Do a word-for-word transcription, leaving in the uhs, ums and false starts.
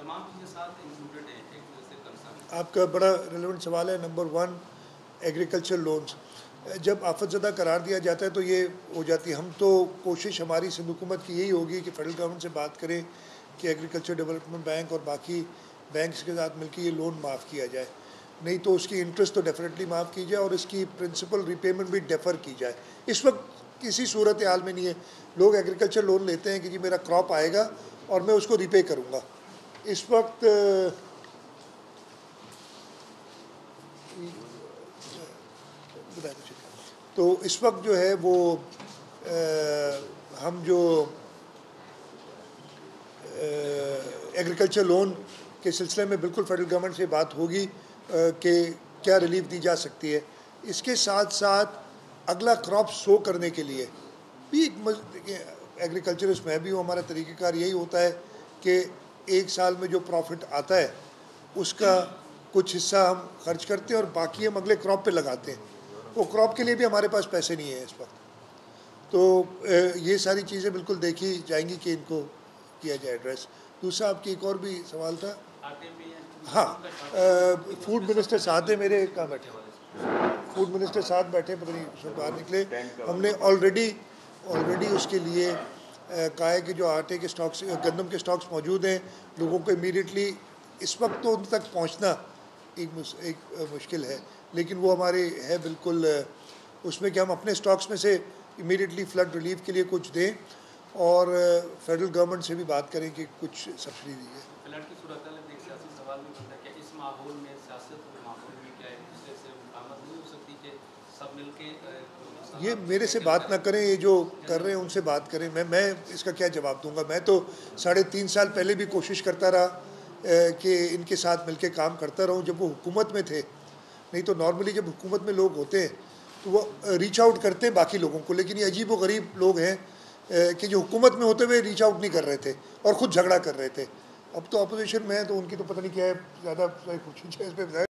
तमाम चीज़ें साथ इंक्लूडेड हैं, एक वजह से कंसर्न। आपका बड़ा रेलेवेंट सवाल है। नंबर वन, एग्रीकल्चर लोन्स जब आफतज़दा करार दिया जाता है तो ये हो जाती है। हम तो कोशिश हमारी सिंध हुकूमत की यही होगी कि फेडरल गवर्नमेंट से बात करें कि एग्रीकल्चर डेवलपमेंट बैंक और बाकी बैंक्स के साथ मिलकर ये लोन माफ़ किया जाए, नहीं तो उसकी इंटरेस्ट तो डेफिनेटली माफ़ की जाए और इसकी प्रिंसिपल रिपेमेंट भी डेफर की जाए। इस वक्त किसी सूरत हाल में नहीं है। लोग एग्रीकल्चर लोन लेते हैं कि जी मेरा क्रॉप आएगा और मैं उसको रिपे करूँगा। इस वक्त तो इस वक्त जो है वो आ, हम जो एग्रीकल्चर लोन के सिलसिले में बिल्कुल फेडरल गवर्नमेंट से बात होगी कि क्या रिलीफ दी जा सकती है। इसके साथ साथ अगला क्रॉप सो करने के लिए भी एग्रीकल्चरिस्ट में भी हमारा तरीक़ेकार यही होता है कि एक साल में जो प्रॉफिट आता है उसका कुछ हिस्सा हम खर्च करते हैं और बाकी हम अगले क्रॉप पे लगाते हैं। वो क्रॉप के लिए भी हमारे पास पैसे नहीं है इस वक्त। तो ये सारी चीज़ें बिल्कुल देखी जाएंगी कि इनको किया जाए एड्रेस। दूसरा आपकी एक और भी सवाल था। हाँ, फूड मिनिस्टर साथ है मेरे, कहाँ बैठे? फूड मिनिस्टर साथ बैठे, पता नहीं सब बाहर निकले। हमने ऑलरेडी ऑलरेडी उसके लिए कहा है कि जो आटे के स्टॉक्स, गंदम के स्टॉक्स मौजूद हैं, लोगों को इमीडिएटली इस वक्त तो उन तक पहुँचना एक एक मुश्किल है, लेकिन वो हमारे है बिल्कुल उसमें कि हम अपने स्टॉक्स में से इमीडिएटली फ्लड रिलीफ के लिए कुछ दें और फेडरल गवर्नमेंट से भी बात करें कि कुछ सब्सिडी दी जाए। फ्लड की सूरत में एक सियासी सवाल भी बनता है कि इस माहौल में, सियासत के माहौल में क्या एक दूसरे से मुकाबला नहीं हो सकती कि सब मिलके? ये मेरे से बात ना करें, ये जो कर रहे हैं उनसे बात करें। मैं मैं इसका क्या जवाब दूंगा। मैं तो साढ़े तीन साल पहले भी कोशिश करता रहा कि इनके साथ मिलके काम करता रहूं जब वो हुकूमत में थे। नहीं तो नॉर्मली जब हुकूमत में लोग होते हैं तो वो रीच आउट करते हैं बाकी लोगों को, लेकिन ये अजीब व गरीब लोग हैं कि जो हुकूमत में होते हुए रीच आउट नहीं कर रहे थे और ख़ुद झगड़ा कर रहे थे। अब तो अपोजिशन में है तो उनकी तो पता नहीं क्या है, ज़्यादा कुछ इस पर